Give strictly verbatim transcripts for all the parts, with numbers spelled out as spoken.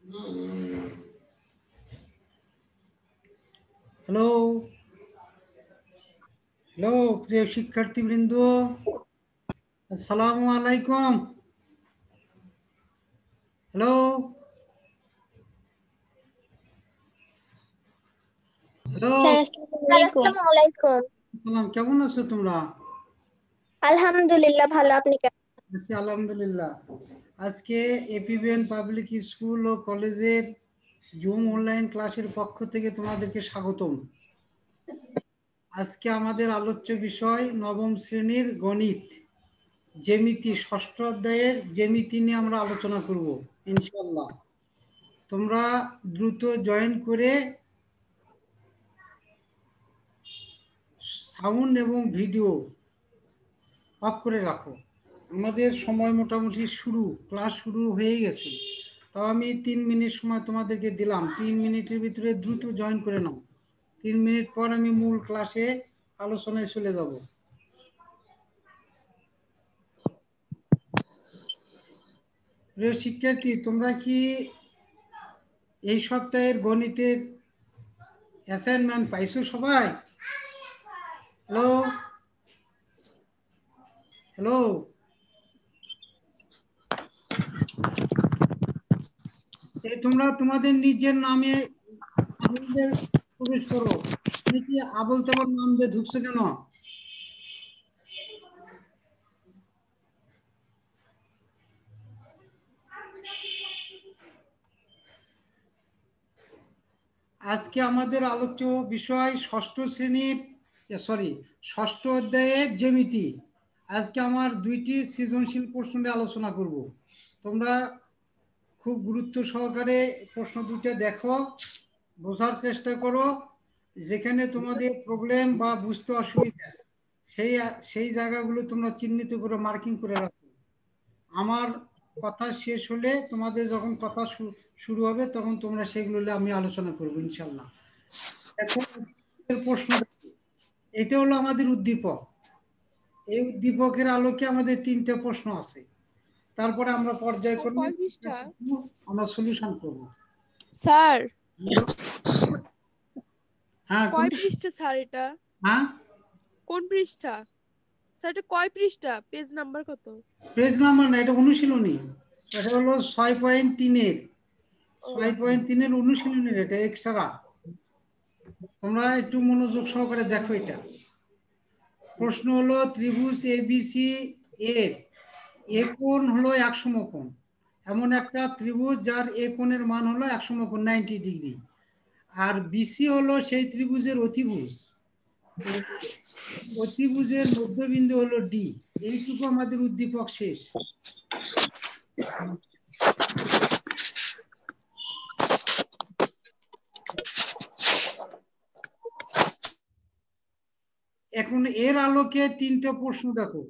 Hello hello প্রিয় শিক্ষার্থীবৃন্দ, আসসালামু আলাইকুম। হ্যালো হ্যালো আসসালামু আলাইকুম। সালাম, কেমন আছো তোমরা? আলহামদুলিল্লাহ ভালো, আপনি কেমন আছি? আলহামদুলিল্লাহ। আজকে এপিবিএন পাবলিক স্কুল ও কলেজের জুম অনলাইন ক্লাসের পক্ষ থেকে তোমাদেরকে স্বাগতম। আজকে আমাদের আলোচ্য বিষয় নবম শ্রেণীর গণিত, জ্যামিতি, ষষ্ঠ অধ্যায়ের জ্যামিতি নিয়ে আমরা আলোচনা করব ইনশাআল্লাহ। তোমরা দ্রুত জয়েন করে সাউন্ড এবং ভিডিও অফ করে রাখো। আমাদের সময় মোটামুটি শুরু, ক্লাস শুরু হয়ে গেছে। তাও আমি তিন মিনিট সময় তোমাদেরকে দিলাম, তিন মিনিটের ভিতরে দ্রুত জয়েন করে নাও। তিন মিনিট পর আমি মূল ক্লাসে আলোচনায় চলে যাব। প্রিয় শিক্ষার্থী, তোমরা কি এই সপ্তাহের গণিতের অ্যাসাইনমেন্ট পাইছো সবাই? হ্যালো হ্যালো এই তোমরা তোমাদের নিজের নামে প্রবেশ করো। তুমি কি আবল তাবল নাম দিয়ে ঢুকছো কেন? আজকে আমাদের আলোচ্য বিষয় ষষ্ঠ শ্রেণীর সরি ষষ্ঠ অধ্যায়ের জ্যামিতি। আজকে আমার দুইটি সৃজনশীল প্রশ্ন নিয়ে আলোচনা করব। তোমরা খুব গুরুত্ব সহকারে প্রশ্ন দুটো দেখো, বোঝার চেষ্টা করো। যেখানে তোমাদের প্রবলেম বা বুঝতে অসুবিধা, সেই সেই জায়গাগুলো তোমরা চিহ্নিত করে মার্কিং করে রাখো। আমার কথা শেষ হলে, তোমাদের যখন কথা শুরু হবে, তখন তোমরা সেগুলো আমি আলোচনা করবো ইনশাল্লাহ। এখন প্রশ্ন, এটা হলো আমাদের উদ্দীপক। এই উদ্দীপকের আলোকে আমাদের তিনটে প্রশ্ন আছে। তারপরে আমরা পর্যায়ক্রমে আমরা সলিউশন করব। স্যার হ্যাঁ, কয় পৃষ্ঠা স্যার এটা? হ্যাঁ, কোন পৃষ্ঠা স্যার? এটা কয় পৃষ্ঠা? পেজ নাম্বার কত? পেজ নাম্বার না, এটা অনুশীলনী। এটা হলো ছয় পয়েন্ট তিনের ছয় পয়েন্ট তিনের অনুশীলনীর, এটা এক্সট্রা। তোমরা একটু মনোযোগ সহকারে দেখো। এটা প্রশ্ন হলো ত্রিভুজ এবিসি এর এ কোণ হলো এক সমকোণ। এমন একটা ত্রিভুজ যার এ কোণের মান হলো এক সমকোণ নাইনটি ডিগ্রি, আর বিসি হলো সেই ত্রিভুজের অতিভুজ। অতিভুজের মধ্যবিন্দু হলো ডি। এইটুকু আমাদের উদ্দীপক শেষ। এখন এর আলোকে তিনটা প্রশ্ন দেখো।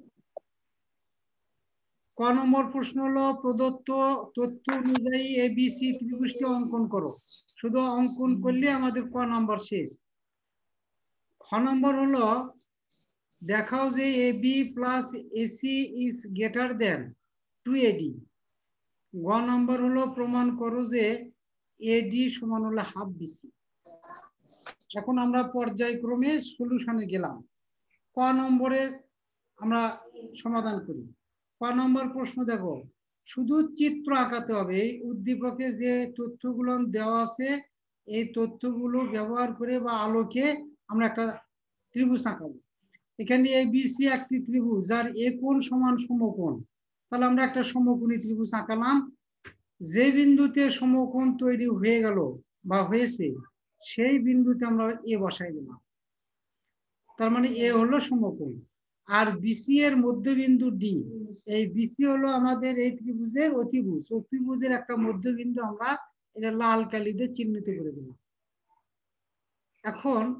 ক নম্বর প্রশ্ন হলো প্রদত্ত তথ্য অনুযায়ী এবিসি ত্রিভুজটি অঙ্কন করো। শুধু অঙ্কন করলে আমাদের ক নম্বর শেষ। খ নম্বর হলো দেখাও যে AB plus AC is greater than two AD. গ নম্বর হলো প্রমাণ করো যে এডি সমান হলো হাফ বিসি। এখন আমরা পর্যায়ক্রমে সলিউশনে গেলাম। ক নম্বরে আমরা সমাধান করি। ক নম্বর প্রশ্ন দেখো, শুধু চিত্র আঁকাতে হবে। এই উদ্দীপকে যে তথ্যগুলো দেওয়া আছে, এই তথ্যগুলো ব্যবহার করে বা আলোকে আমরা একটা ত্রিভুজ আঁকাবো। এখানে এ বিসি একটি ত্রিভুজ যার এ কোণ সমান সমকোণ। তাহলে আমরা একটা সমকোণী ত্রিভুজ আঁকালাম। যে বিন্দুতে সমকোণ তৈরি হয়ে গেল বা হয়েছে, সেই বিন্দুতে আমরা এ বসাই দিলাম। তার মানে এ হলো সমকোণ। আর বিসি এর মধ্যবিন্দু ডি, এই বিসি হলো আমাদের এই ত্রিভুজের অতিভুজ। অতিভুজের একটা মধ্যবিন্দু আমরা এটা লাল কালি দিয়ে চিহ্নিত করে দিলাম। এখন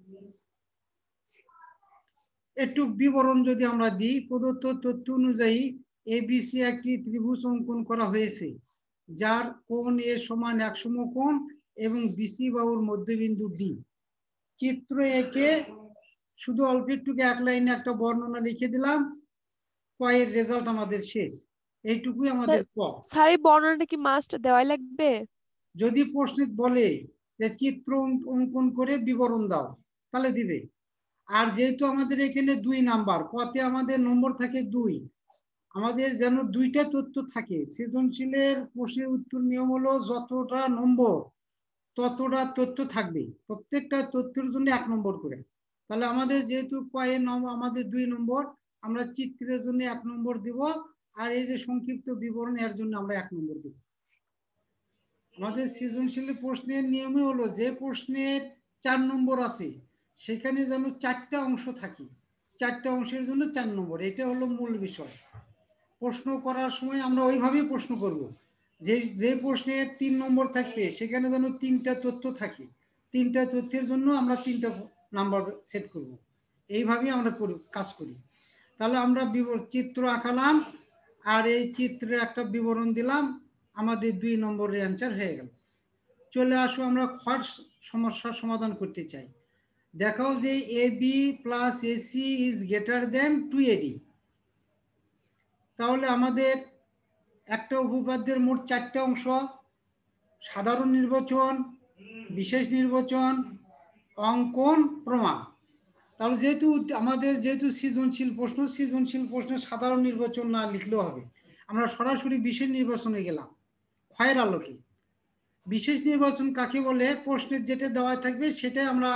একটু বিবরণ যদি আমরা দিই, প্রদত্ত তথ্য অনুযায়ী এবিসি একটি ত্রিভুজ অঙ্কন করা হয়েছে যার কোণ এ সমান এক সমকোণ এবং বিসি বাহুর মধ্যবিন্দু ডি। চিত্র একে শুধু অল্প একটু এক লাইনে একটা বর্ণনা লিখে দিলাম, কয়ের রেজাল্ট আমাদের শেষ। এইটুকুই আমাদের ক। স্যার এই বর্ণনাটা কি মাস্ট দেওয়াই লাগবে? যদি প্রশ্নে বলে যে চিত্র অঙ্কন করে বিবরণ দাও তাহলে দিবে। আর যেহেতু আমাদের এখানে দুই নাম্বার, কতে আমাদের নম্বর থাকে দুই, আমাদের যেন দুইটা তথ্য থাকে। সৃজনশীলের প্রশ্নের উত্তর নিয়ম হলো যতটা নম্বর ততটা তথ্য থাকবে, প্রত্যেকটা তথ্যের জন্য এক নম্বর করে। তাহলে আমাদের যেহেতু কয়ের নম্বর আমাদের দুই নম্বর, আমরা চিত্রের জন্য এক নম্বর দিব, আর এই যে সংক্ষিপ্ত বিবরণ এর জন্য আমরা এক নম্বর দিব। আমাদের সৃজনশীল প্রশ্নের নিয়মই হলো যে প্রশ্নের চার নম্বর আছে সেখানে যেন চারটা অংশ থাকে, চারটা অংশের জন্য চার নম্বর, এটা হলো মূল বিষয়। প্রশ্ন করার সময় আমরা ওইভাবেই প্রশ্ন করব, যে যে প্রশ্নের তিন নম্বর থাকবে সেখানে যেন তিনটা তথ্য থাকে, তিনটা তথ্যের জন্য আমরা তিনটা নাম্বার সেট করব, এইভাবেই আমরা কাজ করি। তাহলে আমরা চিত্র আঁকালাম আর এই চিত্রে একটা বিবরণ দিলাম, আমাদের দুই নম্বরের অ্যান্সার হয়ে গেল। চলে আসো আমরা খর সমস্যার সমাধান করতে চাই। দেখাও যে A B plus AC is greater than two AD. তাহলে আমাদের একটা উপপাদ্যের মোট চারটে অংশ, সাধারণ নির্বাচন, বিশেষ নির্বাচন, অঙ্কন, প্রমাণ। তাহলে যেহেতু আমাদের যেহেতু সৃজনশীল প্রশ্ন, সৃজনশীল প্রশ্নের সাধারণ নির্বাচন না লিখলেও হবে, আমরা সরাসরি বিশেষ নির্বাচনে গেলাম ক্ষয়ের আলোকে। বিশেষ নির্বাচন কাকে বলে? প্রশ্নের যেটা দেওয়া থাকবে সেটাই আমরা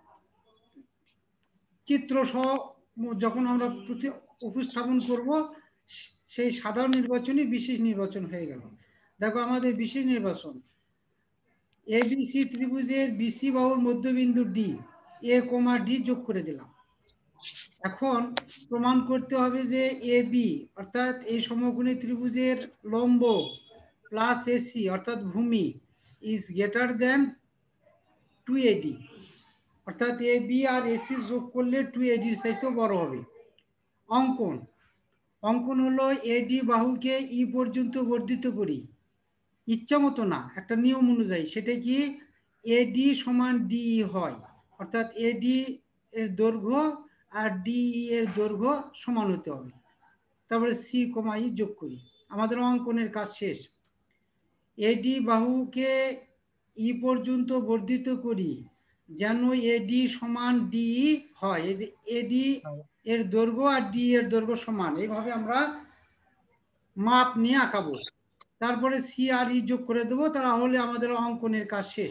চিত্র সহ যখন আমরা উপস্থাপন করব, সেই সাধারণ নির্বাচনই বিশেষ নির্বাচন হয়ে গেল। দেখো আমাদের বিশেষ নির্বাচন, এ বি সি ত্রিভুজের বিসি বাহুর মধ্যবিন্দু ডি, এ কমা ডি যোগ করে দিলাম। এখন প্রমাণ করতে হবে যে এ বি অর্থাৎ এই সমকোণী ত্রিভুজের লম্ব প্লাস এসি অর্থাৎ ভূমি is greater than two AD, অর্থাৎ এ বি আর এসি যোগ করলে টু এডির চাইতেও বড় হবে। অঙ্কন, অঙ্কন হলো এডি বাহুকে ই পর্যন্ত বর্ধিত করি, ইচ্ছা মতো না, একটা নিয়ম অনুযায়ী। সেটা কি? এডি সমান ডি হয়, অর্থাৎ এডি এর দৈর্ঘ্য আর ডিই এর দৈর্ঘ্য সমান হতে হবে। তারপরে সি কমা ই যোগ করি, আমাদের অঙ্কনের কাজ শেষ। এডি বাহুকে ই পর্যন্ত বর্ধিত করি যেন এডি সমান ডি হয়। এই যে এডি এর দৈর্ঘ্য আর ডি এর দৈর্ঘ্য সমান, এইভাবে আমরা মাপ নিয়ে আঁকাবো। তারপরে সি আর ই যোগ করে দেবো, তাহলে আমাদের অঙ্কনের কাজ শেষ।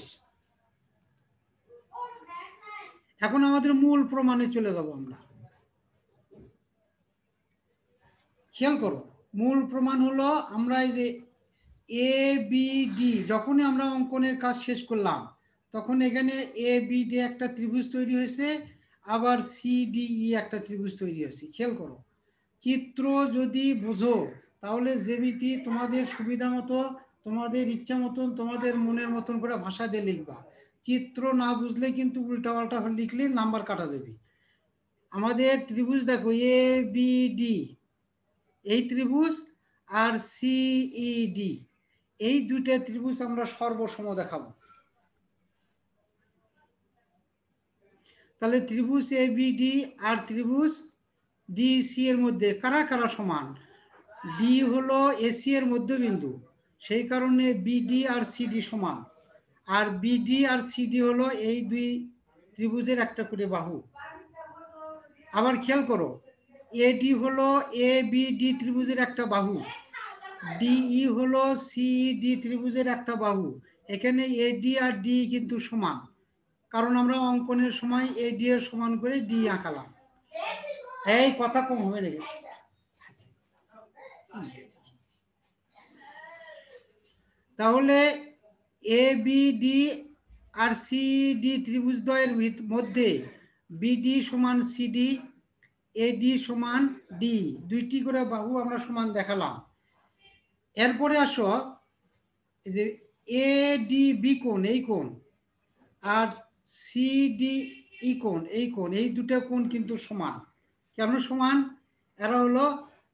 এখন আমাদের মূল প্রমাণে চলে যাব আমরা। খেয়াল করো, মূল প্রমাণ হলো আমরা এই যে এ বি ডি, যখনই আমরা অঙ্কনের কাজ শেষ করলাম তখন এখানে এ বি ডি একটা ত্রিভুজ তৈরি হয়েছে, আবার সি ডি ই একটা ত্রিভুজ তৈরি হয়েছে। খেয়াল করো, চিত্র যদি বোঝো তাহলে জ্যামিতি তোমাদের সুবিধা মতো, তোমাদের ইচ্ছা মতন, তোমাদের মনের মতন করে ভাষা দিয়ে লিখবা। চিত্র না বুঝলে কিন্তু উল্টা পাল্টা লিখলে নাম্বার কাটা যাবে। আমাদের ত্রিভুজ দেখো এ বি ডি, এই ত্রিভুজ আর সিইডি, এই দুইটা ত্রিভুজ আমরা সর্বসম দেখাবো। তাহলে ত্রিভুজ এ বি ডি আর ত্রিভুজ ডি সি এর মধ্যে কারা কারা সমান? ডি হলো এসি এর মধ্যবিন্দু, সেই কারণে বিডি আর সিডি সমান। আর বিডি আর সিডি হলো এই দুই ত্রিভুজের একটা করে বাহু। আবার খেয়াল করো, এডি হলো এ বি ডি ত্রিভুজের একটা বাহু, ডিই হলো সিডি ত্রিভুজের একটা বাহু। এখানে এডি আর ডি কিন্তু সমান, কারণ আমরা অঙ্কনের সময় এডি এর সমান করে ডি আঁকালাম। এই কথা কম হবে নাকি? তাহলে এ বি ডি আর সিডি ত্রিভুজদ্বয়ের মধ্যে বিডি সমান সিডি, এডি সমান ডি, দুইটি করে বাহু আমরা সমান দেখালাম। এরপরে আসো যে এ ডি বি কোণ, এই কোণ, আর সিডি ই কোণ, এই কোণ, এই দুটো কোণ কিন্তু সমান। কেমন সমান? এরা হলো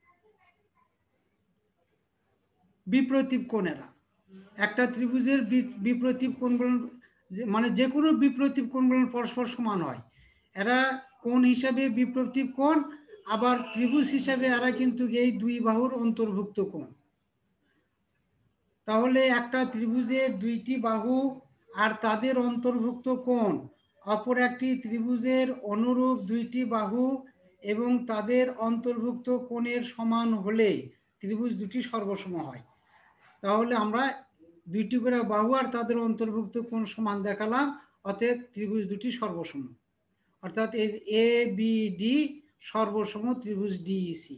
বিপ্রতীপ কোণ। এরা একটা ত্রিভুজের বিপ্রতীপ কোণগুলো, মানে যে কোনো বিপ্রতীপ কোণগুলো পরস্পর সমান হয়। এরা কোণ হিসাবে বিপ্রতীপ কোণ, আবার ত্রিভুজ হিসাবে এরা কিন্তু এই দুই বাহুর অন্তর্ভুক্ত কোণ। তাহলে একটা ত্রিভুজের দুইটি বাহু আর তাদের অন্তর্ভুক্ত কোণ অপর একটি ত্রিভুজের অনুরূপ দুইটি বাহু এবং তাদের অন্তর্ভুক্ত কোণের সমান হলে ত্রিভুজ দুটি সর্বসম হয়। তাহলে আমরা দুইটি করে বাহু আর তাদের অন্তর্ভুক্ত কোণ সমান দেখালাম, অতএব ত্রিভুজ দুটি সর্বসম, অর্থাৎ এ বি ডি সর্বসম ত্রিভুজ ডিইসি।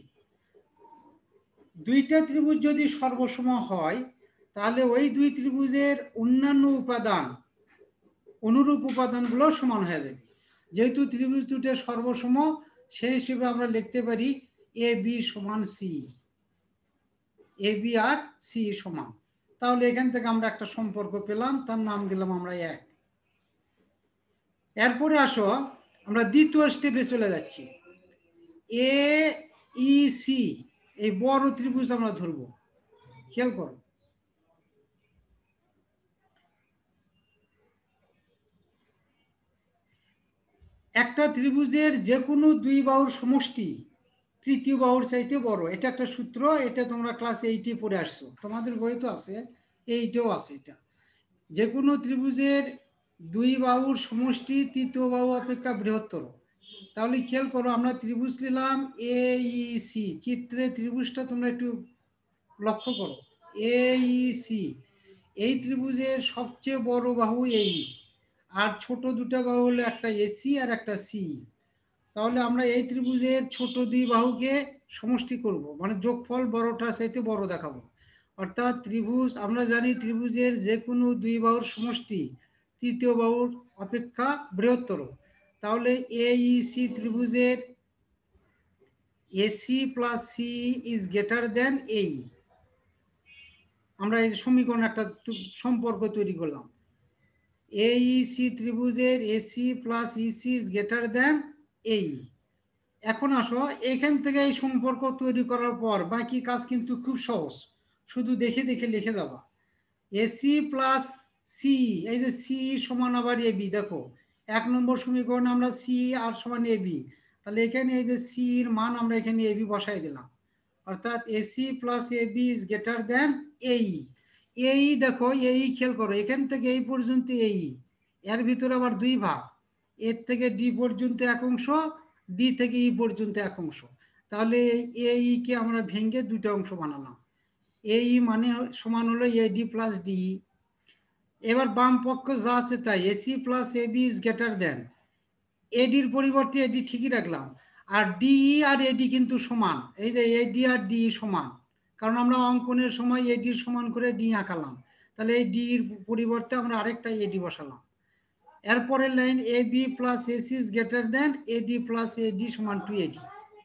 দুইটা ত্রিভুজ যদি সর্বসম হয় তাহলে ওই দুই ত্রিভুজের অন্যান্য উপাদান অনুরূপ উপাদানগুলো সমান হয়ে যাবে। যেহেতু ত্রিভুজ দুটো সর্বসম সেই হিসেবে আমরা লিখতে পারি এ বি সমান সি, এ বি আর সি সমান। তাহলে এখান থেকে আমরা একটা সম্পর্ক পেলাম, তার নাম দিলাম আমরা এক। এরপরে আসো আমরা দ্বিতীয় স্টেপে চলে যাচ্ছি। এ ই সি এই বড় ত্রিভুজ আমরা ধরবো, খেয়াল করো। একটা ত্রিভুজের যে কোনো দুই বাহুর সমষ্টি তৃতীয় বাহুর চাইতে বড়, এটা একটা সূত্র, এটা তোমরা ক্লাস এইটে পড়ে আসছো, তোমাদের বই তো আছে, এইটেও আছে। এটা যে কোনো ত্রিভুজের দুই বাহুর সমষ্টি তৃতীয় বাহু অপেক্ষা বৃহত্তর। তাহলে খেয়াল করো, আমরা ত্রিভুজ নিলাম এ ই সি, চিত্রে ত্রিভুজটা তোমরা একটু লক্ষ্য করো, এ ই সি, এই ত্রিভুজের সবচেয়ে বড় বাহু এই, আর ছোট দুটো বাহু হলো একটা এসি আর একটা সি। তাহলে আমরা এই ত্রিভুজের ছোট দুই বাহুকে সমষ্টি করব, মানে যোগফল বড়টা চাইতে বড় দেখাবো। অর্থাৎ ত্রিভুজ, আমরা জানি ত্রিভুজের যে কোনো দুই বাহুর সমষ্টি তৃতীয় বাহুর অপেক্ষা বৃহত্তর। তাহলে এ ই সি ত্রিভুজের AC plus C is greater than AE, আমরা এই সমীকরণ একটা সম্পর্ক তৈরি করলাম। এ ই সি ত্রিভুজের AC plus EC is greater than AE. এখন আসো, এখান থেকে এই সম্পর্ক তৈরি করার পর বাকি কাজ কিন্তু খুব সহজ, শুধু দেখে দেখে লিখে যাবা। এসি প্লাস সি, এই যে সি সমান আবার এ বি, দেখো এক নম্বর সমীকরণ আমরা সি আর সমান এ বি, তাহলে এখানে এই যে সি এর মান আমরা এখানে এ বি বসাই দিলাম, অর্থাৎ AC plus A B is greater than AE. এই দেখো, এই খেয়াল করো, এখান থেকে এই পর্যন্ত এই, এর ভিতরে আবার দুই ভাগ, এর থেকে ডি পর্যন্ত এক অংশ, ডি থেকে ই পর্যন্ত এক অংশ। তাহলে এই কে আমরা ভেঙে দুটো অংশ বানালাম, এই মানে সমান হলো এ ডি প্লাস ডি। এবার বাম পক্ষ যা আছে তাই, AC plus A B is greater than, এডির পরিবর্তে এডি ঠিকই রাখলাম, আর ডি আর এডি কিন্তু সমান, এই যে এডি আর ডি সমান, কারণ আমরা অঙ্কনের সময় এডির সমান করে ডি আঁকালাম, তাহলে এই ডির পরিবর্তে আমরা আরেকটা এডি বসালাম। এরপরের line A B plus AC is greater than AD plus AD সমান টু এডি।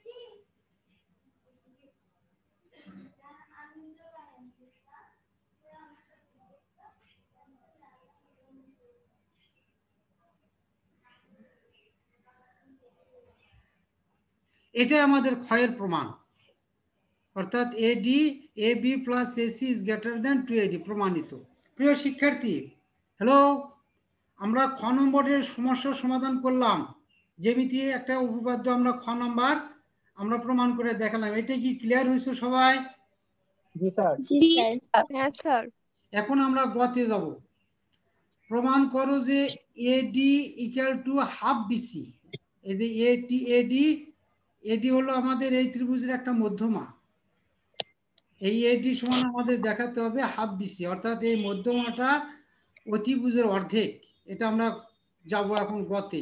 এটা আমাদের ক্ষয়ের প্রমাণ, অর্থাৎ AD A B plus AC is greater than two AD প্রমাণিত। প্রিয় শিক্ষার্থী, হ্যালো, আমরা খ নম্বরের সমস্যার সমাধান করলাম। যেমিতি একটা উপপাদ্য আমরা খ নম্বর আমরা প্রমাণ করে দেখালাম। এটা কি ক্লিয়ার হয়েছে সবাই? জি স্যার। হ্যাঁ স্যার। এখন আমরা গতে যাব। প্রমাণ করো যে AD equal to half BC. এই যে এডি এডি এডি হলো আমাদের এই ত্রিভুজের একটা মধ্যমা, এই এডি সমান আমাদের দেখাতে হবে হাফ বিসি, অর্থাৎ এই মধ্যমাটা অতিভুজের অর্ধেক। এটা আমরা যাব এখন গতে।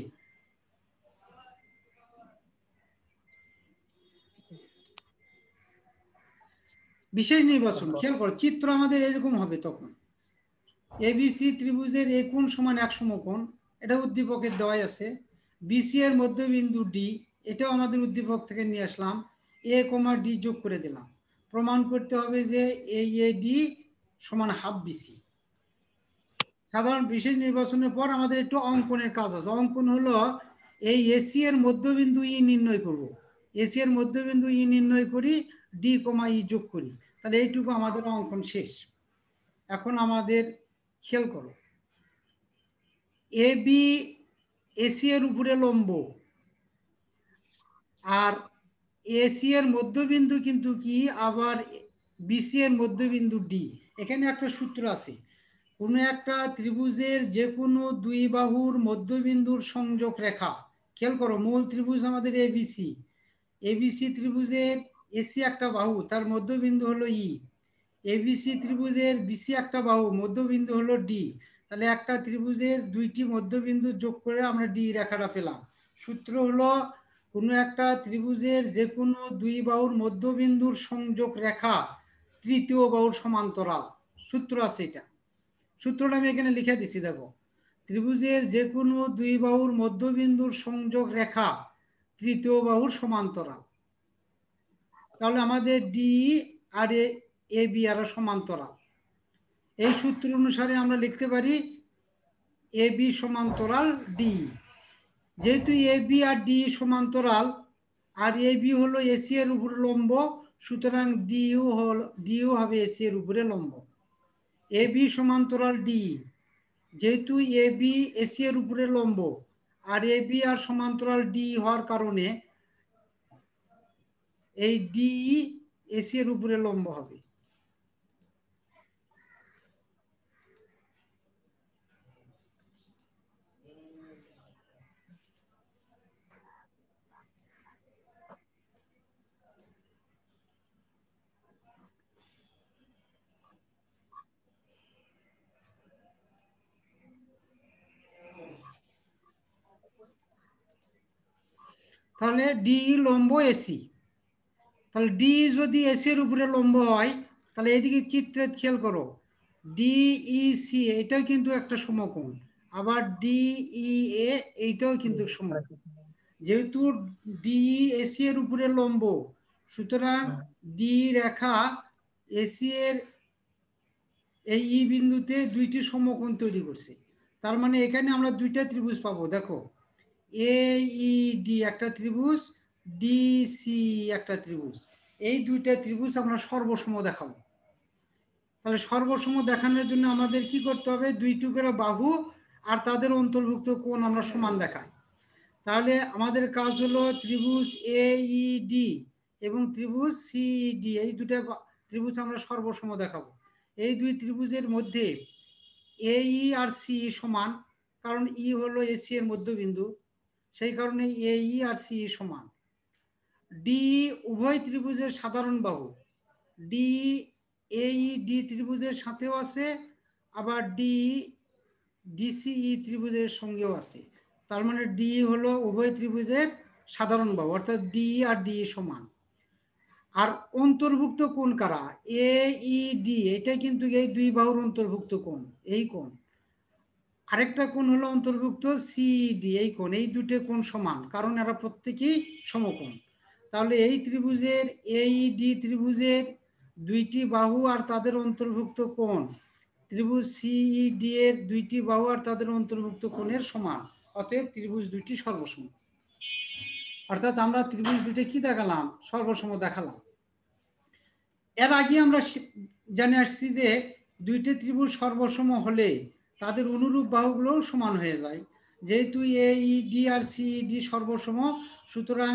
বিশেষ নির্বাচন, খেয়াল করো, চিত্র আমাদের এরকম হবে তখন। এবিসি ত্রিভুজের এ কোণ সমান এক সমকোণ, এটা উদ্দীপকের দেওয়াই আছে। বিসি এর মধ্যবিন্দু ডি, এটাও আমাদের উদ্দীপক থেকে নিয়ে আসলাম, এ কমা ডি যোগ করে দিলাম। প্রমাণ করতে হবে যে এই এ ডি সমান হাফ বিসি। সাধারণ বিশেষ নির্বাচনের পর আমাদের একটু অঙ্কনের কাজ আছে। অঙ্কন হলো এই এসি এর মধ্যবিন্দু ই নির্ণয় করব, এসি এর মধ্যবিন্দু ই নির্ণয় করি, ডি কমা ই যোগ করি, তাহলে এইটুকু আমাদের অঙ্কন শেষ। এখন আমাদের খেয়াল করো, এ বি এসি এর উপরে লম্ব, আর এসি এর মধ্যবিন্দু কিন্তু কি আবার বিসি এর মধ্যবিন্দু ডি। এখানে একটা সূত্র আছে, কোনো একটা ত্রিভুজের যে কোনো দুই বাহুর মধ্যবিন্দুর সংযোগ রেখা, খেয়াল করো মূল ত্রিভুজ আমাদের এবিসি, এবিসি ত্রিভুজের এসি একটা বাহু, তার মধ্যবিন্দু হলো ই, এবিসি ত্রিভুজের বিসি একটা বাহু, মধ্যবিন্দু হলো ডি। তাহলে একটা ত্রিভুজের দুইটি মধ্যবিন্দু যোগ করে আমরা ডি রেখাটা পেলাম। সূত্র হলো কোনো একটা ত্রিভুজের যে কোনো দুই বাহুর মধ্যবিন্দুর সংযোগ রেখা তৃতীয় বাহুর সমান্তরাল। সূত্র আছে এটা, সূত্রটা আমি এখানে লিখে দিছি, দেখো ত্রিভুজের যে কোনো দুই বাহুর মধ্যবিন্দুর সংযোগ রেখা তৃতীয় বাহুর সমান্তরাল। তাহলে আমাদের ডি আর এ বি আর সমান্তরাল। এই সূত্র অনুসারে আমরা লিখতে পারি এ বি সমান্তরাল ডি। যেহেতু এ বি আর ডি সমান্তরাল আর এ বি হলো এসি এর উপরে লম্ব, সুতরাং ডিইউ হল ডিইউ হবে এসি এর উপরে লম্ব। এ বি সমান্তরাল ডি, যেহেতু এ বি এসি এর উপরে লম্ব আর এ বি আর সমান্তরাল ডি হওয়ার কারণে এই ডি এসি এর উপরে লম্ব হবে। তাহলে ডি লম্ব এসি, তাহলে ডি যদি এসি এর উপরে লম্ব হয়, তাহলে এইদিকে চিত্রে খেয়াল করো ডিইসি এটাও কিন্তু একটা সমকোণ, আবার ডিইএ এইটাও কিন্তু সমকোণ। যেহেতু ডি এসি এর উপরে লম্ব, সুতরাং ডি রেখা এসি এর এই ই বিন্দুতে দুইটি সমকোণ তৈরি করছে। তার মানে এখানে আমরা দুইটা ত্রিভুজ পাবো, দেখো এ ই ডি একটা ত্রিভুজ, ডিসি একটা ত্রিভুজ। এই দুইটা ত্রিভুজ আমরা সর্বসম দেখাবো। তাহলে সর্বসম দেখানোর জন্য আমাদের কি করতে হবে, দুই টুকরো বাহু আর তাদের অন্তর্ভুক্ত কোণ আমরা সমান দেখাই। তাহলে আমাদের কাজ হলো ত্রিভুজ এ ই ডি এবং ত্রিভুজ সি ডি, এই দুটো ত্রিভুজ আমরা সর্বসম দেখাবো। এই দুই ত্রিভুজের মধ্যে এ ই আর সি সমান, কারণ ই হলো এসি এর মধ্যবিন্দু, সেই কারণে এ ই আর সি সমান। ডি উভয় ত্রিভুজের সাধারণ বাহু, ডি এ ই ডি ত্রিভুজের সাথেও আছে, আবার ডি ডিসিই ত্রিভুজের সঙ্গেও আছে। তার মানে ডি হলো উভয় ত্রিভুজের সাধারণ বাহু, অর্থাৎ ডি আর ডি সমান। আর অন্তর্ভুক্ত কোণ কারা, এ ই ডি, এটা কিন্তু এই দুই বাহুর অন্তর্ভুক্ত কোণ, এই কোণ। আরেকটা কোণ হলো অন্তর্ভুক্ত সিডি, এই কোণ। এই দুটো কোণ সমান, কারণ এরা প্রত্যেকেই সমকোণ। তাহলে এই ত্রিভুজের এইডি ত্রিভুজের দুইটি বাহু আর তাদের অন্তর্ভুক্ত কোণ ত্রিভুজ সিইডি এর দুইটি বাহু আর তাদের অন্তর্ভুক্ত কোণের সমান, অতএব ত্রিভুজ দুইটি সর্বসম। অর্থাৎ আমরা ত্রিভুজ দুইটি কি দেখালাম, সর্বসম দেখালাম। এর আগে আমরা জেনে আসছি যে দুইটি ত্রিভুজ সর্বসম হলে তাদের অনুরূপ বাহুগুলো সমান হয়ে যায়। যেহেতু এ ই ডি আর সি ডি সর্বসম, সুতরাং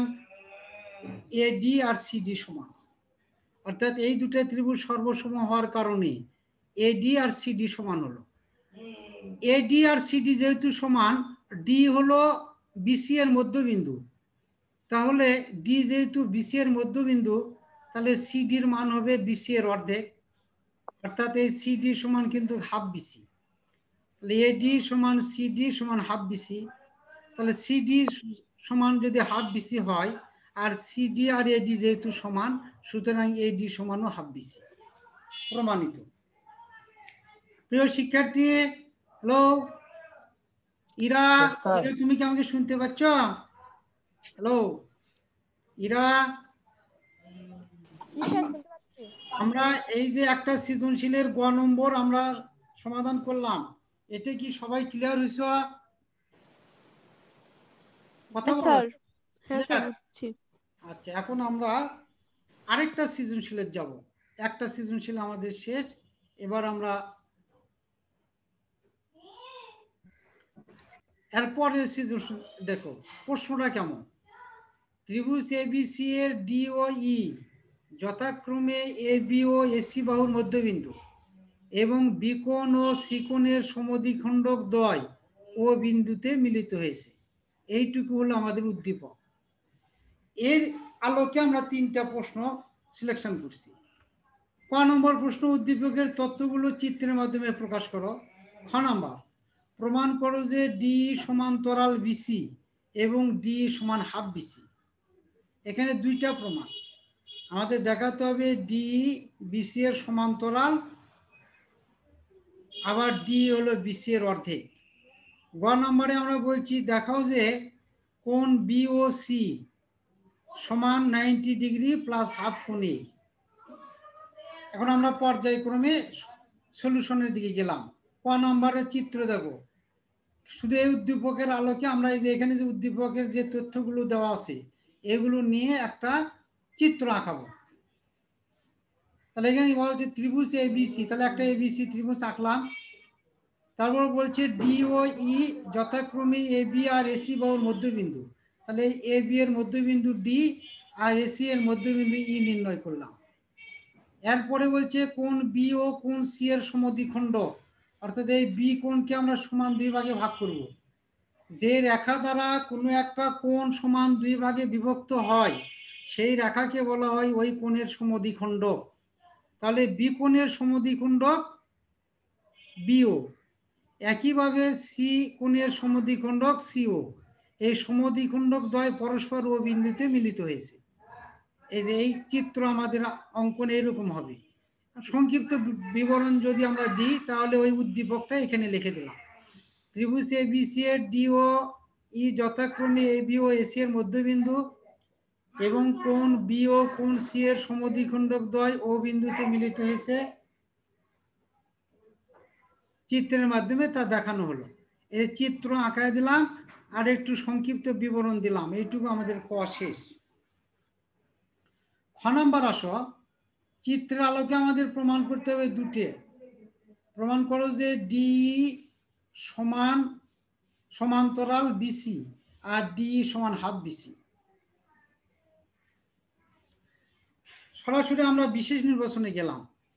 এ ডি আর সি ডি সমান। অর্থাৎ এই দুটো ত্রিভুজ সর্বসম হওয়ার কারণে এ ডি আর সি ডি সমান হলো। এ ডি আর সি ডি যেহেতু সমান, ডি হলো বিসি এর মধ্যবিন্দু, তাহলে ডি যেহেতু বিসি এর মধ্যবিন্দু, তাহলে সিডির মান হবে বিসি এর অর্ধেক, অর্থাৎ এই সিডি সমান কিন্তু হাফ বিসি। তাহলে এডি সমান সিডি সমান হাফ বিসি। তাহলে সিডি সমান যদি হাফ বিসি হয়, আর সিডি আর এডি যেহেতু সমান, সুতরাং এডি সমানও হাফ বিসি, প্রমাণিত। প্রিয় শিক্ষার্থী, হ্যালো ইরা, ইরা তুমি কি আমাকে শুনতে পাচ্ছ? হ্যালো ইরা, আমরা এই যে একটা সৃজনশীলের গ নম্বর আমরা সমাধান করলাম, এটা কি সবাই ক্লিয়ার হইছ? কথা বলো। হ্যাঁ স্যার, বুঝছি। আচ্ছা, এখন আমরা আরেকটা সৃজনশীলের যাব। একটা সৃজনশীল আমাদের শেষ, এবার আমরা এরপরের সৃজনশীল দেখো প্রশ্নটা কেমন। ত্রিভুজ এবিসি এর ডি ও ই যথাক্রমে এ বি ও এসি বাহুর মধ্যবিন্দু এবং বি কোণ ও সি কোণের সমদ্বিখণ্ডক দ্বয় ও বিন্দুতে মিলিত হয়েছে। এইটুকু হলো আমাদের উদ্দীপক। এর আলোকে আমরা তিনটা প্রশ্ন সিলেকশন করছি। ক নম্বর প্রশ্ন, উদ্দীপকের তথ্যগুলো চিত্রের মাধ্যমে প্রকাশ করো। খ নম্বর, প্রমাণ করো যে ডি সমান্তরাল বিসি এবং ডি সমান হাফ বিসি। এখানে দুইটা প্রমাণ আমাদের দেখাতে হবে, ডি বিসি এর সমান্তরাল, আবার ডি হলো বিসি এর অর্ধেক। গ নম্বরে আমরা বলছি দেখাও যে কোণ বি ও সি সমান নাইনটি ডিগ্রি প্লাস হাফ কোণ এ। এখন আমরা পর্যায়ক্রমে সলিউশনের দিকে গেলাম। ক নম্বরের চিত্র দেখো, শুধু এই উদ্দীপকের আলোকে আমরা এই যে এখানে যে উদ্দীপকের যে তথ্যগুলো দেওয়া আছে এগুলো নিয়ে একটা চিত্র আঁকাবো। তাহলে এখানে বলা হচ্ছে ত্রিভুজ এবিসি, তাহলে একটা এবিসি ত্রিভুজ আঁকলাম। তারপর বলছে ডি ও ই যথাক্রমে এ বি আর এসি বাহুর মধ্যবিন্দু, তাহলে এ বি এর মধ্যবিন্দু ডি আর এসি এর মধ্যবিন্দু ই নির্ণয় করলাম। এরপরে বলছে কোণ বি ও কোণ সি এর সমদ্বিখণ্ডক, অর্থাৎ এই বি কোণকে আমরা সমান দুই ভাগে ভাগ করব। যে রেখা দ্বারা কোনো একটা কোণ সমান দুই ভাগে বিভক্ত হয় সেই রেখাকে বলা হয় ওই কোণের সমদ্বিখণ্ডক। তাহলে বি কোণের সমদ্বিখণ্ডক বিও, একইভাবে সি কোণের সমদ্বিখণ্ডক সিও। এই সমদ্বিখণ্ডক দ্বয় পরস্পর ও বিন্দুতে মিলিত হয়েছে। এই যে এই চিত্র আমাদের অঙ্কন এরকম হবে। সংক্ষিপ্ত বিবরণ যদি আমরা দিই তাহলে ওই উদ্দীপকটা এখানে লিখে দিলাম। ত্রিভুজ এ বি সি এর ডি ও ই যথাক্রমে এ বি ও এসি এর মধ্যবিন্দু এবং কোণ বি ও কোণ সি এর সমদ্বিখণ্ডক দ্বয় ও বিন্দুতে মিলিত হয়েছে। চিত্রের মাধ্যমে তা দেখানো হলো। এই চিত্র আঁকায় দিলাম আর একটু সংক্ষিপ্ত বিবরণ দিলাম, এইটুকু আমাদের ক শেষ। খ নাম্বার আসো, চিত্রের আলোকে আমাদের প্রমাণ করতে হবে দুটি। প্রমাণ করো যে ডি সমান সমান্তরাল বিসি আর ডি সমান হাফ বিসি। সরাসরি আমরা বিশেষ নির্বাচনে গেলাম।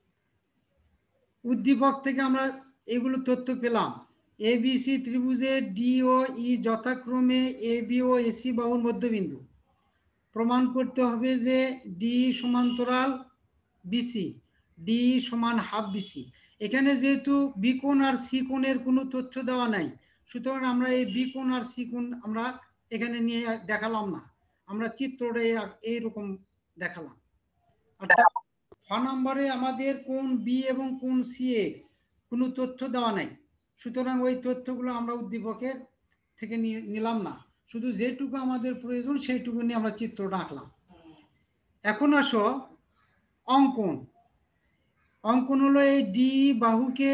উদ্দীপক থেকে আমরা এগুলো তথ্য পেলাম। এ বি সি ত্রিভুজের ডি ও ই যথাক্রমে এ বি ও এসি বাহুর মধ্যবিন্দু। প্রমাণ করতে হবে যে ডি সমান্তরাল বিসি, ডি সমান হাফ বিসি। এখানে যেহেতু বি কোণ আর সি কোণের কোনো তথ্য দেওয়া নাই, সুতরাং আমরা এই বি কোণ আর সি কোণ আমরা এখানে নিয়ে দেখালাম না, আমরা চিত্রটা এইরকম দেখালাম। অর্থাৎ খ নম্বরে আমাদের কোণ বি এবং কোণ সি এর কোনো তথ্য দেওয়া নাই, সুতরাং ওই তথ্যগুলো আমরা উদ্দীপকের থেকে নিলাম না, শুধু যেটুকু আমাদের প্রয়োজন সেইটুকু নিয়ে আমরা চিত্রটা আঁকলাম। এখন আসো অঙ্কন। অঙ্কন হলো এই ডি বাহুকে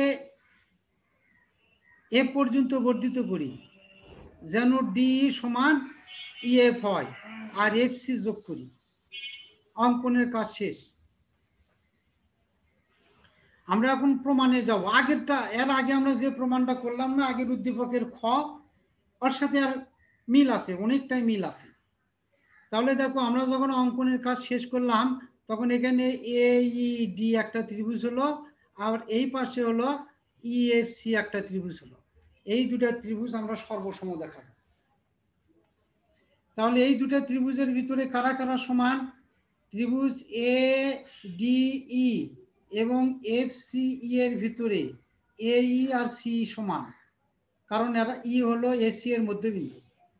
এ পর্যন্ত বর্ধিত করি যেন ডি সমান ইএফ হয় আর এফ সি যোগ করি। অঙ্কনের কাজ শেষ। আমরা এখন প্রমাণে যাব। আগেরটা এর আগে আমরা যে প্রমাণটা করলাম না আগের উদ্দীপকের খ, ওর সাথে আর মিল আছে, অনেকটাই মিল আছে। তাহলে দেখো আমরা যখন অঙ্কনের কাজ শেষ করলাম তখন এখানে এ ই ডি একটা ত্রিভুজ হলো, আর এই পাশে হলো ই এফ সি একটা ত্রিভুজ হলো। এই দুটা ত্রিভুজ আমরা সর্বসম দেখাবো। তাহলে এই দুটা ত্রিভুজের ভিতরে কারা কারা সমান? ত্রিভুজ এ ডি ই এবং এফ সি ই এর ভিতরে এ ই আর সি সমান, কারণ এরা ই হলো এসি এর মধ্যবিন্দু।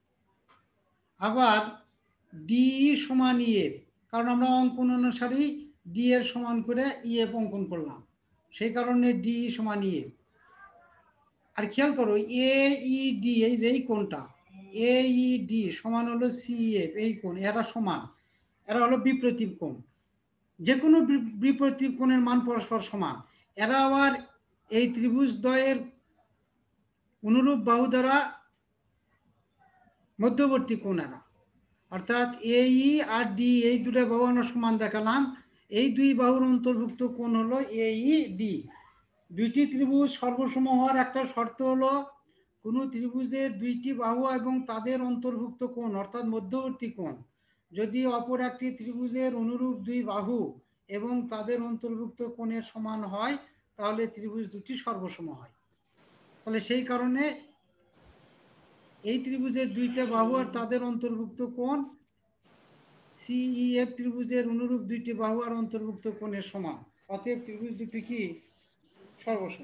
আবার ডি সমান ই এফ, কারণ আমরা অঙ্কন অনুসারে ডি এর সমান করে ই এফ অঙ্কন করলাম, সেই কারণে ডি সমান ই এফ। আর খেয়াল করো এ ই ডি, এই যে এই কোণটা এ ই ডি সমান হলো সি এফ, এই কোণ এরা সমান, এরা হলো বিপরীত কোণ। যে কোনো বিপরীত কোণের মান পরস্পর সমান। এরা আবার এই ত্রিভুজ দ্বয়ের অনুরূপ বাহু দ্বারা মধ্যবর্তী কোণ এরা, অর্থাৎ এ ই আর ডি এই দুটো বাহু আমরা সমান দেখালাম। এই দুই বাহুর অন্তর্ভুক্ত কোণ হলো এ ই ডি। দুইটি ত্রিভুজ সর্বসম হওয়ার একটা শর্ত হলো কোনো ত্রিভুজের দুইটি বাহু এবং তাদের অন্তর্ভুক্ত কোণ অর্থাৎ মধ্যবর্তী কোণ যদি অপর একটি ত্রিভুজের অনুরূপ দুই বাহু এবং তাদের অন্তর্ভুক্ত কোণের সমান হয় তাহলে ত্রিভুজ দুটি সর্বসম হয়। তাহলে সেই কারণে এই ত্রিভুজের দুইটা বাহু আর তাদের অন্তর্ভুক্ত কোণ সিইএফ ত্রিভুজের অনুরূপ দুইটি বাহু আর অন্তর্ভুক্ত কোণের সমান, অতএব ত্রিভুজ দুটি কি সর্বসম।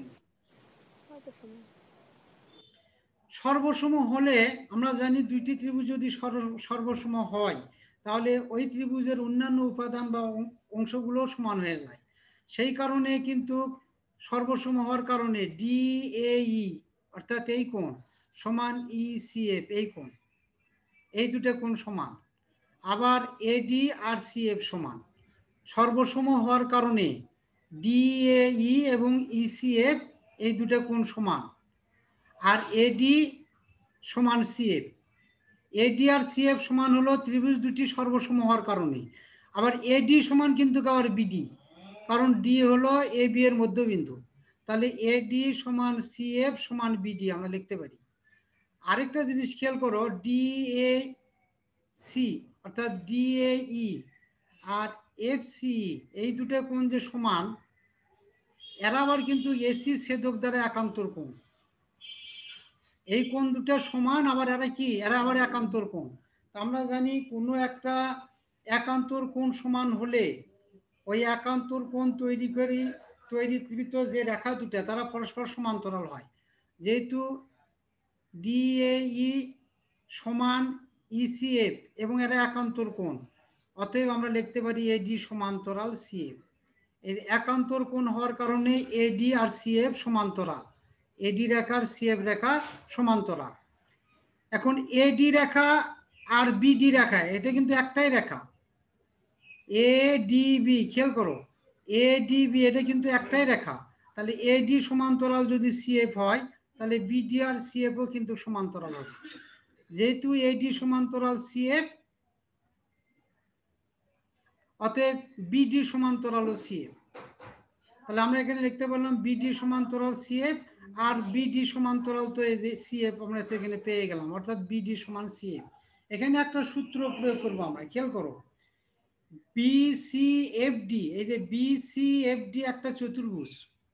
সর্বসম হলে আমরা জানি দুইটি ত্রিভুজ যদি সর্বসম হয় তাহলে ওই ত্রিভুজের অন্যান্য উপাদান বা অংশগুলো সমান হয়ে যায়। সেই কারণে কিন্তু সর্বসম হওয়ার কারণে ডিএই অর্থাৎ এই কোণ সমান ইসিএফ এই কোণ, এই দুটো কোণ সমান। আবার এডি আর সিএফ সমান। সর্বসম হওয়ার কারণে ডিএই এবং ইসিএফ এই দুটো কোণ সমান। আর এডি সমান সিএফ, এডি আর সিএফ সমান হলো ত্রিভুজ দুটি সর্বসম হওয়ার কারণে। আবার এডি সমান কিন্তু আবার বিডি, কারণ ডি হলো এ বি এর মধ্যবিন্দু। তাহলে এডি সমান সিএফ সমান বিডি আমরা লিখতে পারি। আরেকটা জিনিস খেয়াল করো, ডি এ সি অর্থাৎ ডিএই আর এফ সি এই দুটো কোণ যে সমান, এরা আবার কিন্তু এসি ছেদক দ্বারা একান্তর কোণ। এই কোণ দুটো সমান, আবার এরা কি এরা আবার একান্তর কোণ। আমরা জানি কোনো একটা একান্তর কোণ সমান হলে ওই একান্তর কোণ তৈরি করি তৈরিকৃত যে রেখা দুটো তারা পরস্পর সমান্তরাল হয়। যেহেতু ডিএই সমান ইসিএফ এবং এরা একান্তর কোণ, অতএব আমরা লিখতে পারি এডি সমান্তরাল সিএফ। এই একান্তর কোণ হওয়ার কারণে এডি আর সিএফ সমান্তরাল, এডি রেখার সিএফ রেখা সমান্তরাল। এখন এডি রেখা আর বিডি রেখা এটা কিন্তু একটাই রেখা, এ ডিবি খেয়াল করো, এ ডিবি এটা কিন্তু একটাই রেখা। তাহলে এডি সমান্তরাল যদি সিএফ হয় তাহলে বিডি আর সিএফও কিন্তু সমান্তরাল হবে। যেহেতু এডি সমান্তরাল সিএফ অতএব বিডি সমান্তরাল ও সিএফ। তাহলে আমরা এখানে লিখতে পারলাম বিডি সমান্তরাল সিএফ, আর বিডি সমান্তরাল তো এই যে সিএফ আমরা তো এখানে পেয়ে গেলাম, অর্থাৎ বিডি সমান সিএফ। এখানে একটা সূত্র প্রয়োগ করবো আমরা, খেয়াল করো, বিসিএফডি, এই যে বিসিএফডি একটা চতুর্ভুজ,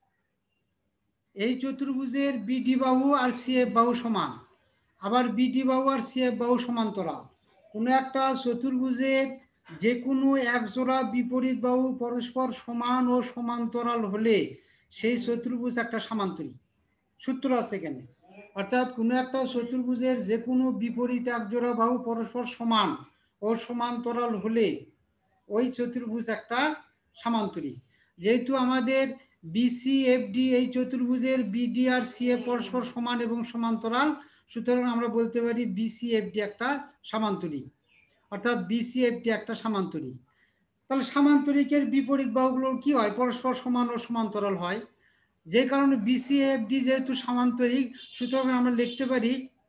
এই চতুর্ভুজের বিডি বাহু আর সিএফ বাহু সমান, আবার বিডি বাহু আর সিএফ বাহু সমান্তরাল। কোনো একটা চতুর্ভুজের যে কোনো এক জোড়া বিপরীত বাহু পরস্পর সমান ও সমান্তরাল হলে সেই চতুর্ভুজ একটা সামান্তরিক। সূত্র আছে এখানে, অর্থাৎ কোনো একটা চতুর্ভুজের যে কোনো বিপরীত এক জোড়া বাহু পরস্পর সমান ও সমান্তরাল হলে ওই চতুর্ভুজ একটা সামান্তরিক। যেহেতু আমাদের বিসিএফডি এই চতুর্ভুজের বিডি আর সিএফ পরস্পর সমান এবং সমান্তরাল, সুতরাং আমরা বলতে পারি বিসিএফডি একটা সামান্তরিক, অর্থাৎ বিসিএফডি একটা সামান্তরিক। তাহলে সামান্তরিকের বিপরীত বাহুগুলো কি হয়, পরস্পর সমান ও সমান্তরাল হয়। যে কারণে বিসিএফডি যেহেতু সামান্তরিক, সুতরাং আমরা লিখতে পারি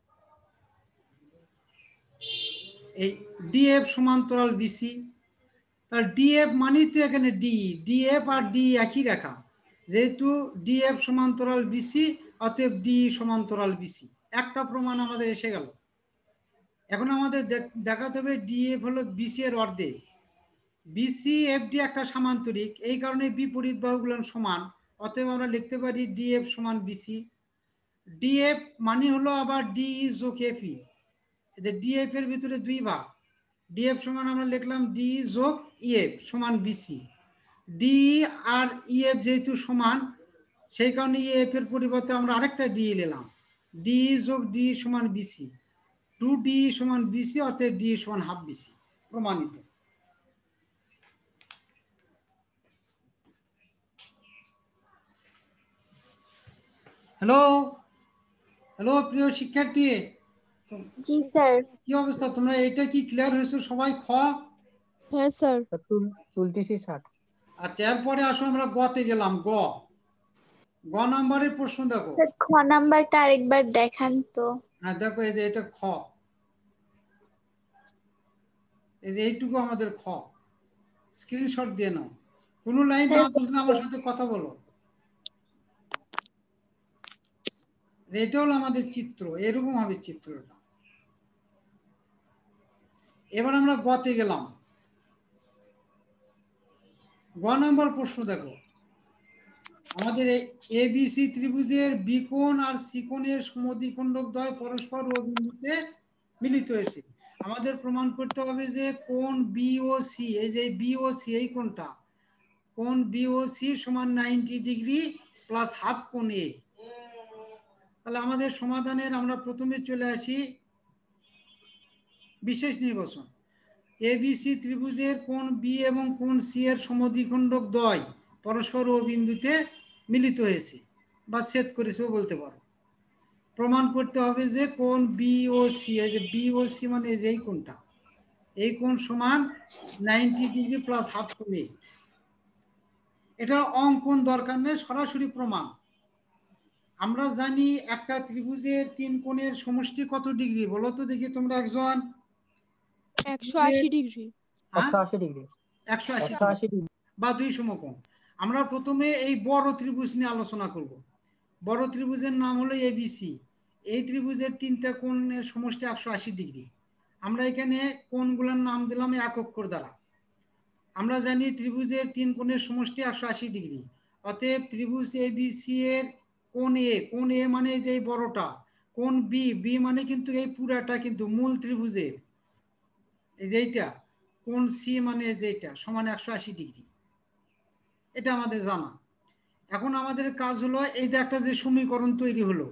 এই ডিএফ সমান্তরাল বিসি। তার ডিএফ মানেই তো এখানে ডি, ডিএফ আর ডি একই রেখা, যেহেতু ডিএফ সমান্তরাল বিসি অতএব ডি সমান্তরাল বিসি। একটা প্রমাণ আমাদের এসে গেল। এখন আমাদের দেখাতে হবে ডিএফ হলো বিসি এর অর্ধেক। বিসি এফডি একটা সামান্তরিক, এই কারণে বিপরীত বাহুগুলো সমান, অতএব আমরা লিখতে পারি ডিএফ সমান বিসি। ডিএফ মানে হলো আবার ডি যোগ এফই, ডিএফ এর ভিতরে দুই ভাগ, ডিএফ সমান আমরা লিখলাম ডি যোগ ইএফ সমান বিসি। ডি আর ইএফ যেহেতু সমান সেই কারণে ইএফ এর পরিবর্তে আমরা আরেকটা ডি নিলাম, ডি যোগ ডি সমান বিসি। টু ডি সমান বিসি অর্থাৎ ডি সমান হাফ বিসি, প্রমাণিত। হ্যালো হ্যালো প্রিয় শিক্ষার্থী, জি স্যার। কি অবস্থা, তোমরা এটা কি ক্লিয়ার হয়েছে সবাই? খ হ্যাঁ স্যার চলতেছি স্যার। আচ্ছা, এরপরে আসো আমরা গতে গেলাম। গ গ নাম্বারের প্রশ্ন দেখো। খ নাম্বারটা আরেকবার দেখান তো। হ্যাঁ দেখো, এই যে এটা খ, এই যে এইটুকু আমাদের খ, স্ক্রিনশট দিয়ে নাও। কোনো লাইন না বুঝলে আমার সাথে কথা বলো। এটা হলো আমাদের চিত্র, এরকম হবে চিত্রটা। এবার আমরা গতে গেলাম। গ নম্বর প্রশ্ন দেখো, আমাদের এবিসি ত্রিভুজের বিকোণ আর সিকোণের সমদ্বিখণ্ডক দ্বয় পরস্পর ও বিন্দুতে মিলিত হয়েছে। আমাদের প্রমাণ করতে হবে যে কোণ বিওসি, এই যে বিওসি এই কোণটা, কোণ বিওসি সমান নাইনটি ডিগ্রি প্লাস হাফ কোণ এ। তাহলে আমাদের সমাধানের আমরা প্রথমে চলে আসি বিশেষ নির্বাচন। এবিসি ত্রিভুজের কোণ বি এবং কোণ সি এর সমদ্বিখণ্ডক দ্বয় পরস্পর ও বিন্দুতে মিলিত হয়েছে বা ছেদ করেছেও বলতে পারো। প্রমাণ করতে হবে যে কোণ বিওসি, এই যে বিওসি মানে এই যে এই কোণটা, এই কোণ সমান নাইনটি ডিগ্রি প্লাস হাফ কোণ এ। এটা অঙ্কন দরকার নেই, সরাসরি প্রমাণ। আমরা জানি একটা ত্রিভুজের তিন কোণের সমষ্টি কত ডিগ্রি বলো তো দেখি তোমরা একজন। একশো আশি ডিগ্রি। একশো আশি ডিগ্রি বা দুই সমকোণ। আমরা প্রথমে এই বড় ত্রিভুজ নিয়ে আলোচনা করব। বড় ত্রিভুজের নাম হলো এবিসি। এই ত্রিভুজের তিনটা কোণের সমষ্টি একশো আশি ডিগ্রি। আমরা এখানে কোণগুলোর নাম দিলাম এক অক্ষর দ্বারা। আমরা জানি ত্রিভুজের তিন কোণের সমষ্টি একশো আশি ডিগ্রি। অতএব ত্রিভুজ এবিসি এর কোণ এ, কোণ এ মানে যে বড়টা, কোণ বি, বি মানে কিন্তু এই পুরাটা কিন্তু মূল ত্রিভুজের এই যে এইটা, কোণ সি মানে যেটা সমান একশো আশি ডিগ্রি। এটা আমাদের জানা। এখন আমাদের কাজ হলো এই যে একটা যে সমীকরণ তৈরি হলো,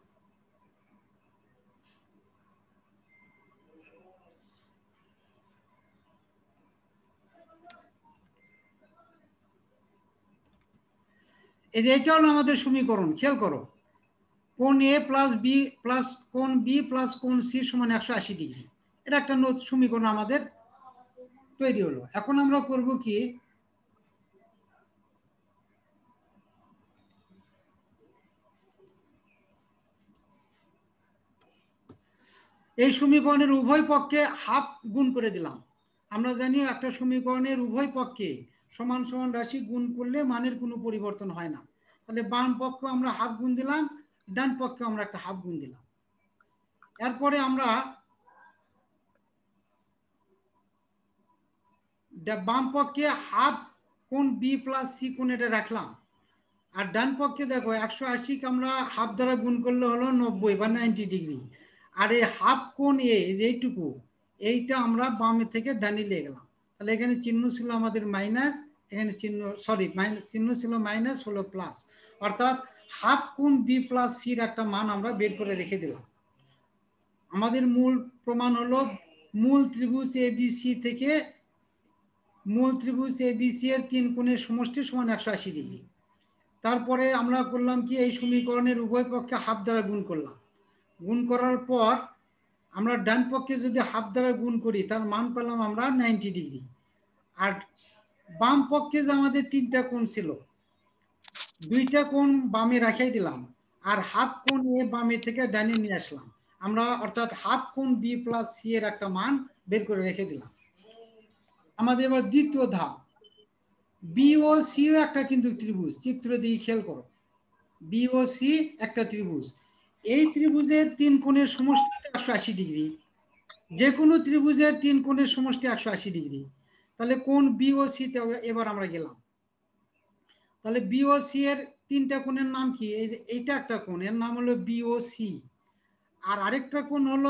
এই যে এটা হলো আমাদের সমীকরণ। খেয়াল করো, কোণ এ প্লাস বি প্লাস কোণ বি প্লাস কোণ সি সমান একশো আশি ডিগ্রি। এটা একটা নতুন সমীকরণ আমাদের তৈরি হলো। এখন আমরা করব কি, এই সমীকরণের উভয় পক্ষে হাফ গুণ করে দিলাম। আমরা জানি একটা সমীকরণের উভয় পক্ষে সমান সমান রাশি গুণ করলে মানের কোনো পরিবর্তন হয় না। তাহলে বাম পক্ষ আমরা হাফ গুণ দিলাম, ডান পক্ষে আমরা একটা হাফ গুণ দিলাম। এরপরে আমরা বাম পক্ষে হাফ কোণ বি প্লাস সি কোণ এটা রাখলাম। আর ডান পক্ষে দেখো একশো আশি আমরা হাফ দ্বারা গুণ করলে হলো নব্বই বা নাইনটি ডিগ্রি। আর এই হাফ কোণ এ যে এইটুকু, এইটা আমরা বামে থেকে ডানে নিয়ে গেলাম। তাহলে এখানে চিহ্ন ছিল আমাদের মাইনাস, এখানে চিহ্ন সরি মাইনাস চিহ্ন ছিল মাইনাস, হলো প্লাস। অর্থাৎ হাফ কোণ বি প্লাস সির একটা মান আমরা বের করে রেখে দিলাম। আমাদের মূল প্রমাণ হলো মূল ত্রিভুজ এবিসি থেকে মূল ত্রিভুজ এবিসি এর তিন কোণের সমষ্টি সমান একশো আশি ডিগ্রি। তারপরে আমরা করলাম কি, এই সমীকরণের উভয় পক্ষে হাফ দ্বারা গুণ করলাম। গুণ করার পর আমরা ডান পক্ষে যদি হাফ দ্বারা গুণ করি তার মান পেলাম আমরা নাইনটি ডিগ্রি। আর বাম পক্ষে যে আমাদের তিনটা কোণ ছিল, দুইটা কোণ বামে রাখাই দিলাম, আর হাফ কোণ এ বামে থেকে ডানে নিয়ে আসলাম আমরা। অর্থাৎ হাফ কোণ বি প্লাস সি এর একটা মান বের করে রেখে দিলাম। আমাদের এবার দ্বিতীয় ধাপ, বি ও সি ও একটা কিন্তু ত্রিভুজ। চিত্র দিয়ে খেয়াল করো, বি ও সি একটা ত্রিভুজ। এই ত্রিভুজের তিন কোণের সমষ্টি একশো আশি ডিগ্রি। যে কোনো ত্রিভুজের তিন কোণের সমষ্টি একশো আশি ডিগ্রি। তাহলে কোণ বি ও সি তে এবার আমরা গেলাম। তাহলে বি ও সি এর তিনটা কোণের নাম কি, এই যে এইটা একটা কোণ, এর নাম হলো বি ও সি। আর আরেকটা কোণ হলো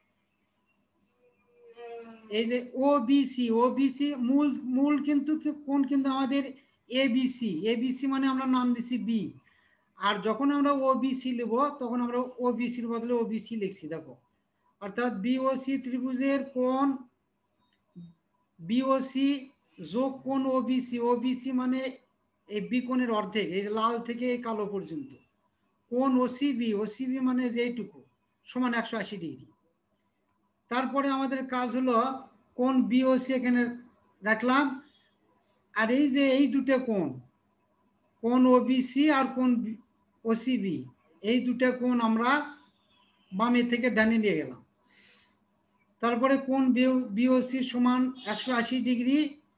এই যে O B C. O B C মূল মূল কিন্তু কোণ কিন্তু আমাদের A B C. A B C মানে আমরা নাম দিছি বি। আর যখন আমরা ও বি সি লিখব তখন আমরা ও বি সির বদলে ও বি সি লিখছি। দেখো, অর্থাৎ বি ও সি ত্রিভুজের কোণ বি ও সি যোগ কোণ O B C. O B C মানে এই বি কোণের অর্ধেক, এই লাল থেকে কালো পর্যন্ত। কোণ ও সি বি, ও সি বি মানে যেইটুকু সমান একশো আশি ডিগ্রি। তারপরে আমাদের কাজ হলো কোণ বি ও সি এখানে রাখলাম। আর এই যে এই দুটো কোণ, কোণ ও বি সি আর কোণ ও সি বি, এই দুটো কোণ আমরা বামে থেকে ডানে নিয়ে গেলাম। তারপরে কোণ বি ও সি সমান একশো আশি ডিগ্রি।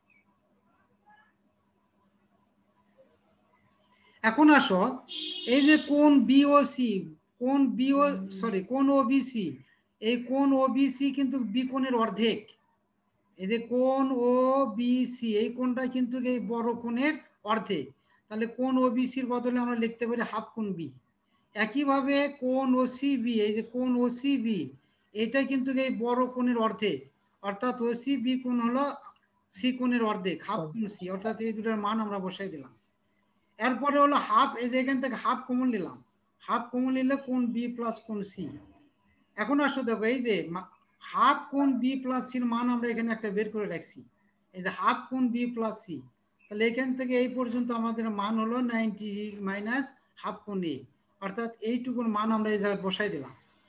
এখন আসো, এই যে কোণ বি ও সি, কোণ বি ও সরি কোণ ও বি সি, এই কোণ ও বি সি কিন্তু বি কোণের অর্ধেক। এই যে কোণ ও বি সি, এই কোণটা কিন্তু এই বড় কোণের অর্ধেক, তাহলে কোণ ও বি সির বদলে আমরা লিখতে পারি হাফ কোণ বি। একইভাবে কোণ ও সি বি, এই যে কোণ ও সি বি এটা কিন্তু এই বড় কোণের অর্ধেক, অর্থাৎ ও সি বি কোণ হলো সি কোণের অর্ধেক, হাফ কোণ সি, অর্থাৎ এই দুটোর মান আমরা বসাই দিলাম। এরপরে হলো হাফ, এই যে এখান থেকে হাফ কমন নিলাম, হাফ কমন নিলে কোণ বি প্লাস কোণ সি। এখন আসো দেখো এই যে হাফ কোণ বি প্লাস সির মান আমরা এখানে একটা বের করে রাখছি, এই যে হাফ কোণ বি প্লাস সি, তাহলে এখান থেকে এই পর্যন্ত আমাদের মান হলো নাইনটি মাইনাস হাফ কোণ এ, অর্থাৎ এইটুকুর মান আমরা এই জায়গায় বসাই দিলাম।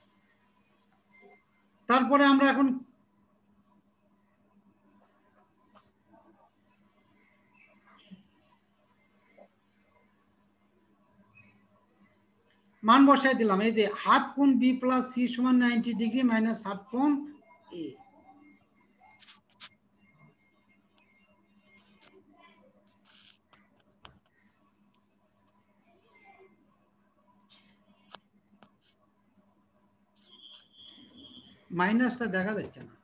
তারপরে আমরা এখন মান বসাই দিলাম, এই যে হাফ কোণ বি প্লাস সি সমান নাইনটি ডিগ্রি মাইনাস হাফ কোণ এ। মাইনাসটা দেখা যাচ্ছে না,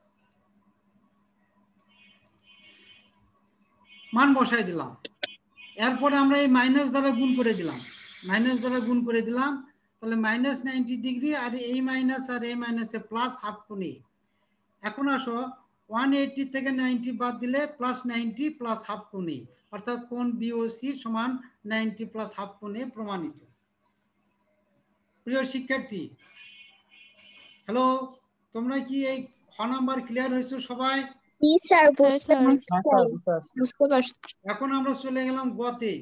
মান বসাই দিলাম। এরপরে আমরা এই মাইনাস দ্বারা গুণ করে দিলাম, মাইনাস দ্বারা গুণ করে দিলাম, তাহলে মাইনাস নাইনটি ডিগ্রি আর এই মাইনাস আর এই মাইনাসে প্লাস হাফ কোণ এ। এখন আসো ওয়ান এইটটি থেকে নাইনটি বাদ দিলে প্লাস নাইনটি প্লাস হাফ কোণ এ, অর্থাৎ কোণ বিওসি সমান নাইনটি প্লাস হাফ কোণ এ প্রমাণিত। প্রিয় শিক্ষার্থী, হ্যালো, তোমরা কি এই খ নাম্বার ক্লিয়ার হয়েছে সবাই? জি স্যার, বুঝতে বুঝতে পারছি। এখন আমরা চলে গেলাম গতে,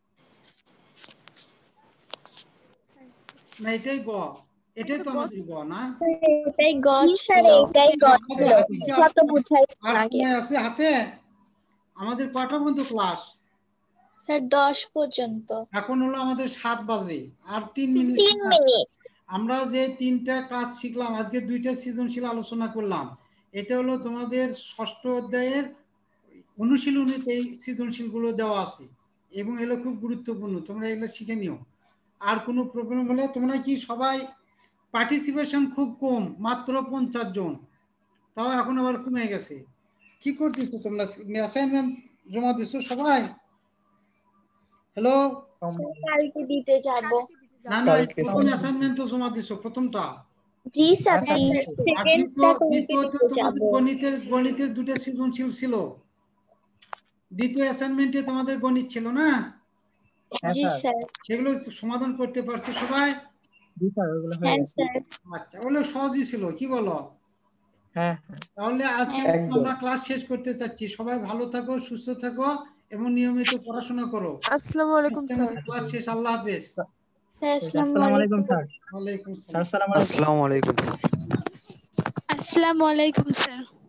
না এটাই গ, এটাই তো আমাদের গ না? এটাই গ স্যার, এটাই গ ছিল, কত বুঝাইছি আগে আছে হাতে। আমাদের কটা পর্যন্ত ক্লাস? স্যার দশ পর্যন্ত। এখন হলো আমাদের সাত বাজে, আর তিন মিনিট তিন মিনিট। আমরা যে তিনটা কাজ শিখলাম, আজকে দুইটা সৃজনশীল আলোচনা করলাম, এটা হলো তোমাদের ষষ্ঠ অধ্যায়ের অনুশীলনীতে এই সৃজনশীলগুলো দেওয়া আছে এবং এগুলো খুব গুরুত্বপূর্ণ, তোমরা এগুলো শিখে নিও। আর কোনো প্রবলেম হলে তোমরা কি সবাই, পার্টিসিপেশন খুব কম, মাত্র পঞ্চাশ জন, তাও এখন আবার কমে গেছে। কি করতেছো তোমরা? অ্যাসাইনমেন্ট জমা দিছো সবাই? হ্যালো, কালকে দিতে যাব। না না, প্রথম অ্যাসাইনমেন্ট তো জমা দিছো, প্রথমটা। জি স্যার, সেকেন্ডটা কালকে দিতে যাব। গণিতের গণিতের দুটো সৃজনশীল ছিল, দ্বিতীয় অ্যাসাইনমেন্টে তোমাদের গণিত ছিল না? জি স্যার। সেগুলো সমাধান করতে পারছো সবাই? জি স্যার, ওগুলো হয়ে হ্যাঁ গেছে। স্যার। আচ্ছা, ওগুলো সহজই ছিল, কি বলো? হ্যাঁ। তাহলে আজকে আমরা ক্লাস শেষ করতে চাচ্ছি। সবাই ভালো থাকো, সুস্থ থাকো এবং নিয়মিত পড়াশোনা করো। আসসালামু আলাইকুম স্যার। ক্লাস শেষ, আল্লাহ হাফেজ। আসসালামু আলাইকুম স্যার। ওয়ালাইকুম আসসালাম। আসসালামু আলাইকুম স্যার। আসসালামু আলাইকুম স্যার।